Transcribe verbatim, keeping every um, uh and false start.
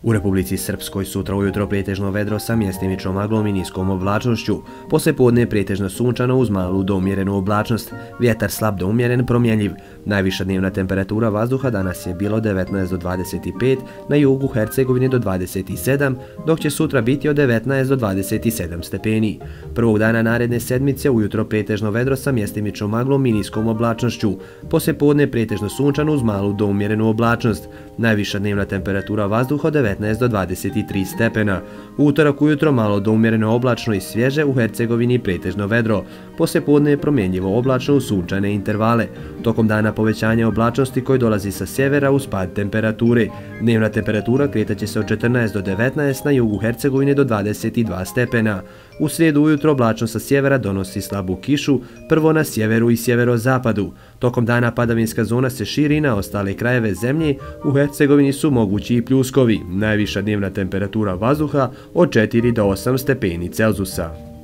U Republici Srpskoj sutra ujutro pretežno vedro sa mjestimičnom maglom i niskom oblačnošću. Poslijepodne pretežno sunčano uz malu do umjerenu oblačnost. Vjetar slab do umjeren, promjenjiv. Najviša dnevna temperatura vazduha danas je bilo devetnaest do dvadeset pet, na jugu Hercegovine do dvadeset sedam, dok će sutra biti od devetnaest do dvadeset sedam stepeni. Prvog dana naredne sedmice ujutro pretežno vedro sa mjestimičnom maglom i niskom oblačnošću. Poslijepodne pretežno sunčano uz malu do umjerenu oblačnost. Najviša dnevna temperatura vazduha od devetnaest do dvadeset tri stepena. U utorak ujutro malo do umjereno oblačno i svježe, u Hercegovini pretežno vedro. Poslijepodne je promjenjivo oblačno u sunčane intervale. Tokom dana povećanje oblačnosti koji dolazi sa sjevera uz pad temperature. Dnevna temperatura kretaće se od četrnaest do devetnaest, na jugu Hercegovine do dvadeset dva stepena. U srijedu ujutro oblačno sa sjevera donosi slabu kišu, prvo na sjeveru i sjeverozapadu. Tokom dana padavinska zona se širi na ostale krajeve zemlje, u Hercegovini su mogući i pljuskovi. Najviša dnevna temperatura vazduha od četiri do osam stepeni Celzusa.